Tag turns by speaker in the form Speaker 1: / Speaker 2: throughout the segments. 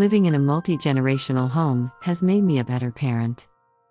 Speaker 1: Living in a multi-generational home has made me a better parent.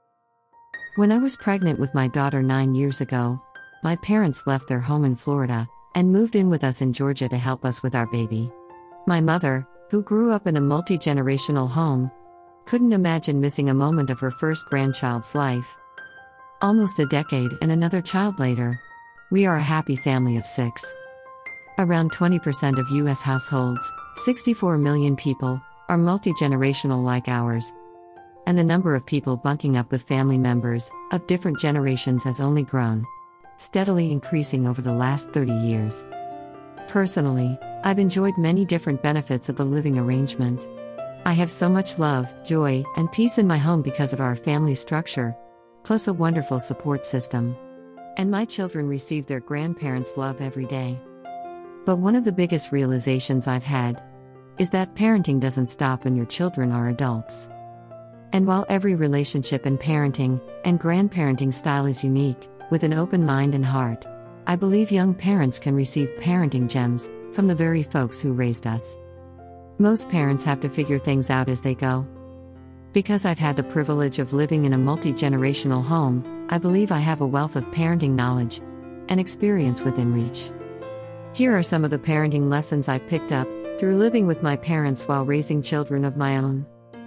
Speaker 1: When I was pregnant with my daughter 9 years ago, my parents left their home in Florida and moved in with us in Georgia to help us with our baby. My mother, who grew up in a multi-generational home, couldn't imagine missing a moment of her first grandchild's life. Almost a decade and another child later, we are a happy family of 6. Around 20% of U.S. households, 64 million people, are multi-generational like ours. And the number of people bunking up with family members of different generations has only grown, steadily increasing over the last 30 years. Personally, I've enjoyed many different benefits of the living arrangement. I have so much love, joy, and peace in my home because of our family structure, plus a wonderful support system. And my children receive their grandparents' love every day. But one of the biggest realizations I've had is that parenting doesn't stop when your children are adults. And while every relationship in parenting and grandparenting style is unique, with an open mind and heart, I believe young parents can receive parenting gems from the very folks who raised us. Most parents have to figure things out as they go. Because I've had the privilege of living in a multi-generational home, I believe I have a wealth of parenting knowledge and experience within reach. Here are some of the parenting lessons I picked up through living with my parents while raising children of my own.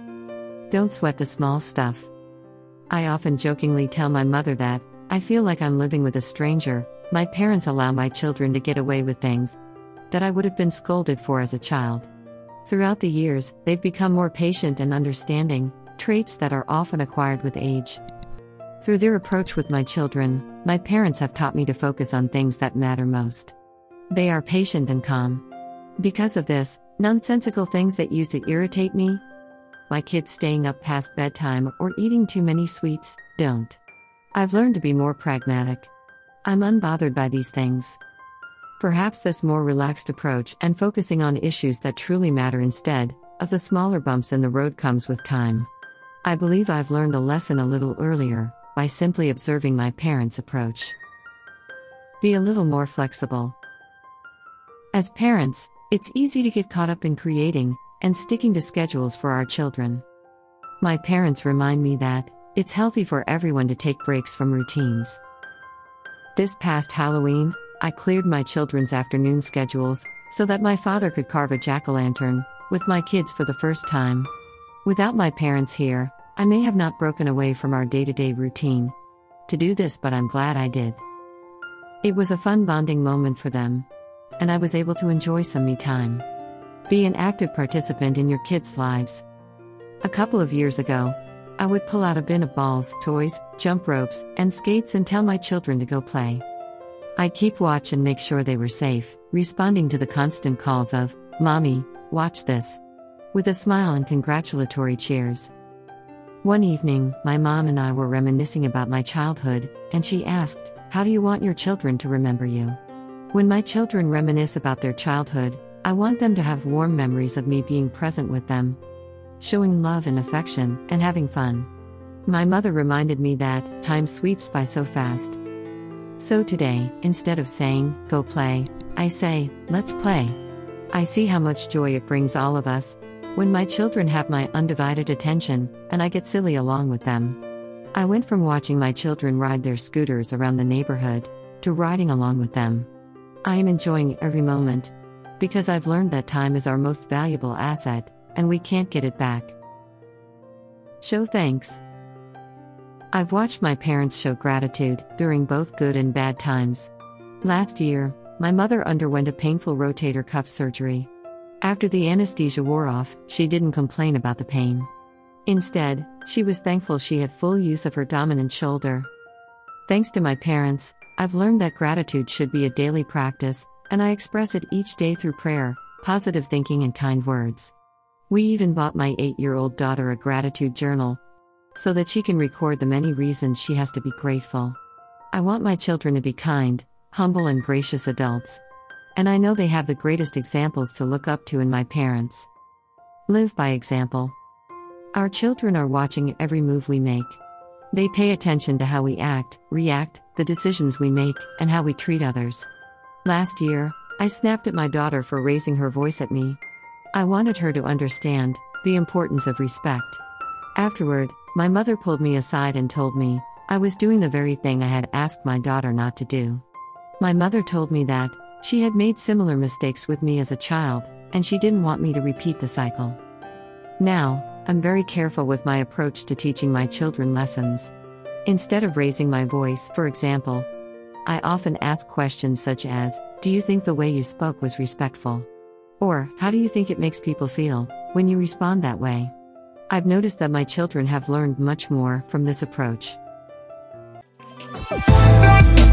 Speaker 1: Don't sweat the small stuff. I often jokingly tell my mother that I feel like I'm living with a stranger. My parents allow my children to get away with things that I would have been scolded for as a child. Throughout the years, they've become more patient and understanding, traits that are often acquired with age. Through their approach with my children, my parents have taught me to focus on things that matter most. They are patient and calm. Because of this, nonsensical things that used to irritate me, my kids staying up past bedtime or eating too many sweets, don't. I've learned to be more pragmatic. I'm unbothered by these things. Perhaps this more relaxed approach and focusing on issues that truly matter instead of the smaller bumps in the road comes with time. I believe I've learned the lesson a little earlier by simply observing my parents' approach. Be a little more flexible. As parents, it's easy to get caught up in creating and sticking to schedules for our children. My parents remind me that it's healthy for everyone to take breaks from routines. This past Halloween, I cleared my children's afternoon schedules so that my father could carve a jack-o'-lantern with my kids for the first time. Without my parents here, I may have not broken away from our day-to-day routine to do this, but I'm glad I did. It was a fun bonding moment for them, and I was able to enjoy some me time. Be an active participant in your kids' lives. A couple of years ago, I would pull out a bin of balls, toys, jump ropes, and skates and tell my children to go play. I'd keep watch and make sure they were safe, responding to the constant calls of, "Mommy, watch this," with a smile and congratulatory cheers. One evening, my mom and I were reminiscing about my childhood, and she asked, "How do you want your children to remember you?" When my children reminisce about their childhood, I want them to have warm memories of me being present with them, showing love and affection, and having fun. My mother reminded me that time sweeps by so fast. So today, instead of saying, "Go play," I say, "Let's play." I see how much joy it brings all of us when my children have my undivided attention, and I get silly along with them. I went from watching my children ride their scooters around the neighborhood to riding along with them. I am enjoying every moment because I've learned that time is our most valuable asset, and we can't get it back. Show thanks. I've watched my parents show gratitude during both good and bad times. Last year, my mother underwent a painful rotator cuff surgery. After the anesthesia wore off, she didn't complain about the pain. Instead, she was thankful she had full use of her dominant shoulder. Thanks to my parents, I've learned that gratitude should be a daily practice, and I express it each day through prayer, positive thinking, and kind words. We even bought my 8-year-old daughter a gratitude journal so that she can record the many reasons she has to be grateful. I want my children to be kind, humble, and gracious adults. And I know they have the greatest examples to look up to in my parents. Live by example. Our children are watching every move we make. They pay attention to how we act, react, the decisions we make, and how we treat others. Last year, I snapped at my daughter for raising her voice at me. I wanted her to understand The importance of respect. Afterward, my mother pulled me aside and told me I was doing the very thing I had asked my daughter not to do. My mother told me that she had made similar mistakes with me as a child, and she didn't want me to repeat the cycle. Now, I'm very careful with my approach to teaching my children lessons. Instead of raising my voice, for example, I often ask questions such as, "Do you think the way you spoke was respectful?" Or, "How do you think it makes people feel when you respond that way?" I've noticed that my children have learned much more from this approach.